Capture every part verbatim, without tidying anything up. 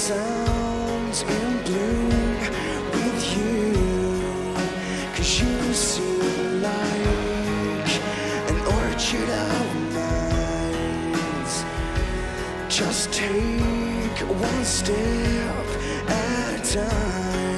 sounds in bloom with you, 'cause you seem like an orchard of minds. Just take one step at a time.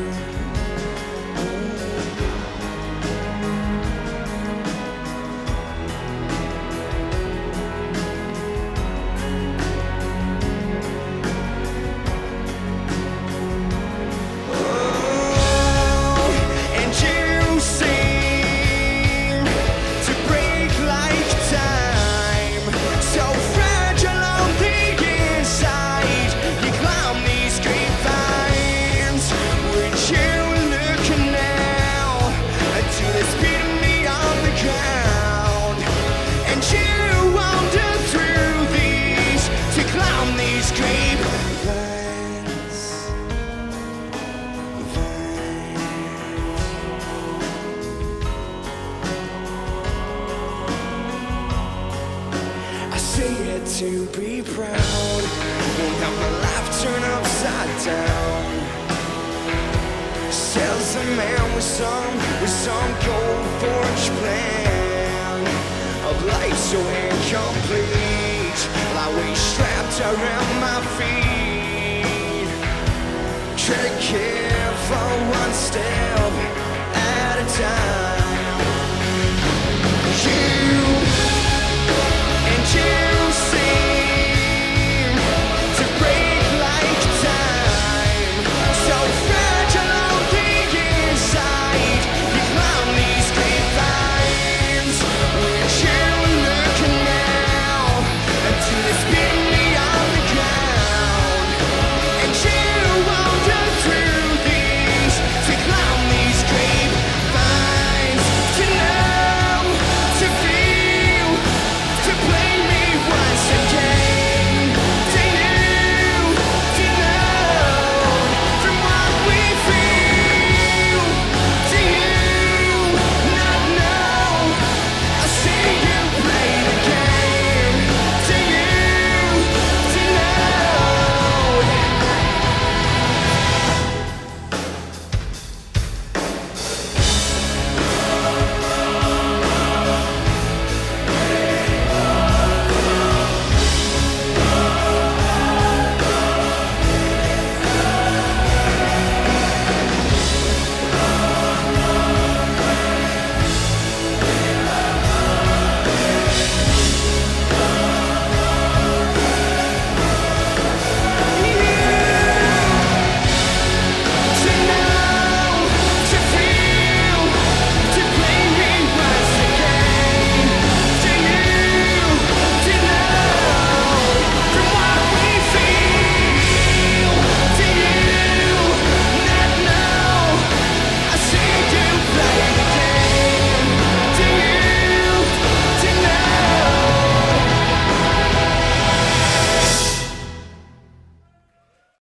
To be proud, won't have my life turn upside down. Says a man with some, with some gold forged plan of life so incomplete, like we strapped around